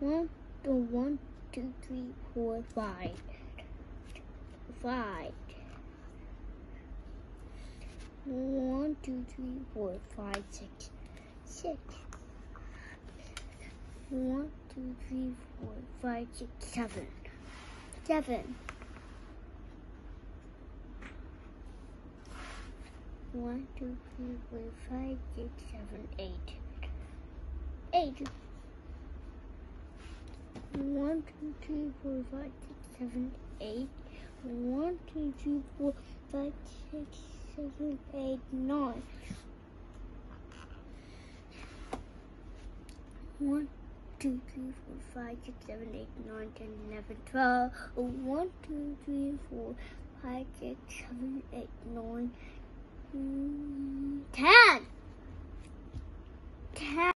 One, two, three, four, five. 1, 2, 3, 4, 5, 6. 1, 2, 3, 4, 5, 6, 7. 1, 2, 3, 4, 5, 6, 7, 8. 1, 2, 3, 4, 5, 6, 7, 8. 1, 2, 3, 4, 5, 6, 7, 8, 9. 1, 2, 3, 4, 5, 6, 7, 8, 9, 10, 11, 12. 1, 2, 3, 4, 5, 6, 7, 8, 9, 10.